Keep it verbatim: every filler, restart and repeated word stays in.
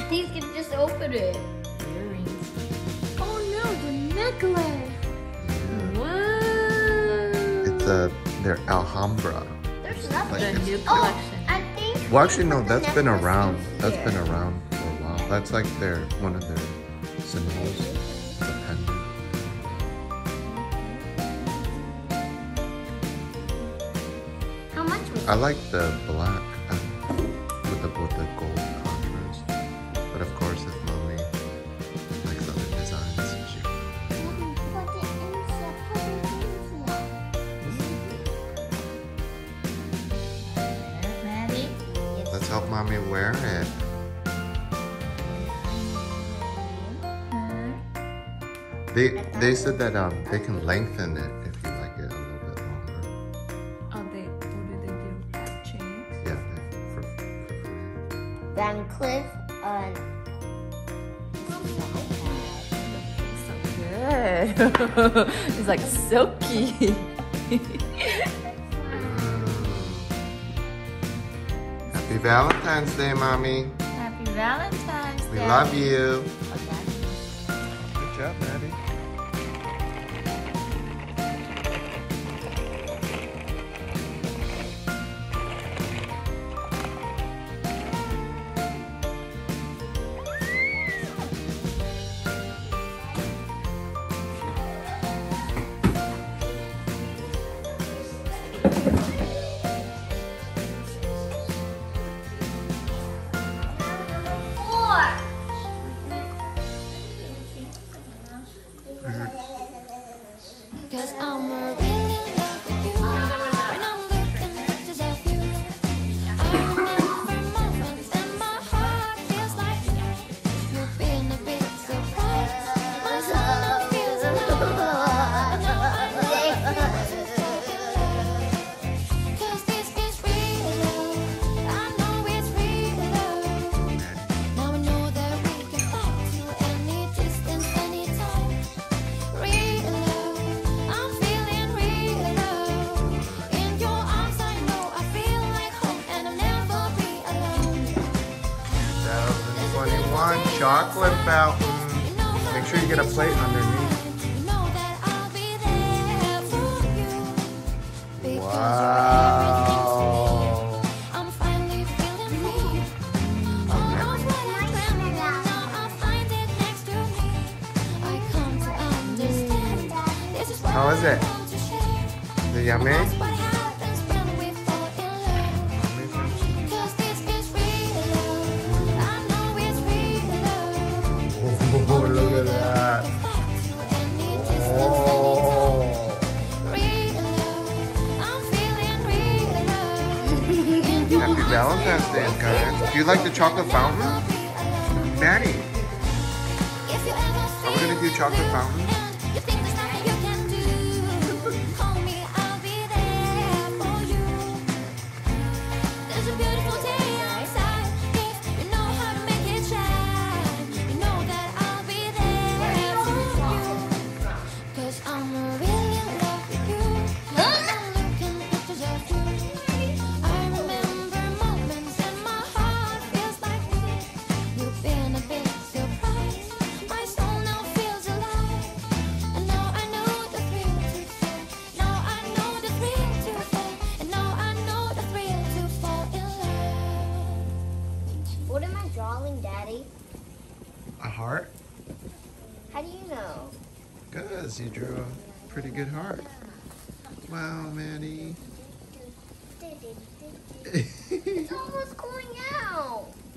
He's gonna just open it. Earrings. Oh no, the necklace. Whoa. It's a, they're Alhambra. There's nothing. Like The it's- new Oh, collection. I think. Well, actually, no, the that's been necklace around. is That's here. been around for a while. That's like their, one of their symbols. The pendant. How much was I like the black uh, with the with the gold contrast. But of course, if mommy likes other designs, she can. Put it inside. Put it inside. There's Maddie. Let's help mommy wear it. They they said that um they can lengthen it if you like it a little bit longer. Oh, they, what do they do? Add chains? Yeah, they- for, for free. Van Cliff. Uh, So good. It's like silky. Happy Valentine's Day, mommy. Happy Valentine's Day. We love you. Okay. Good job, Maddie. four. Cause I'm really in love with you. When I'm looking at pictures of you, I remember moments and my heart feels like you've been a big surprise. My soul now feels alive. I know I know it feels to fall in love. Cause this is real love. I know it's real love. Now I know that we can fight to any distance, anytime. Real love, I'm feeling real love. In your arms I know I feel like home and I'll never be alone. twenty twenty-one chocolate fountain. You know how Make sure you get a plate underneath. you know that I'll be there for you. Because Wow. I'm finally feeling free. All of what I dreamt of, now I find it next to me. I come to understand. This is what How is I it? want to share. Is it yummy? That's what happens when we fall in love. Cause this is real love. I know it's real love. Oh, look at that. Oh. Real love. I'm feeling real love. Happy Valentine's Day, guys. Do you like the chocolate fountain? Maddie, If you ever are we gonna do chocolate fountain? and you think there's nothing you can do, call me, I'll be there for you. There's a beautiful day outside. If you know how to make it shine, you know that I'll be there for you. Cause I'm really in love with you. I'm looking at pictures of you. I remember moments and my heart feels like you've been a big surprise. My soul now feels alive. And now I know the thrill to fall. Now I know the thrill to fall. And now I know the thrill to fall in love. What am I drawing, Daddy? A heart? How do you know? Because you drew a pretty good heart. Wow, Maddie. It's almost going out.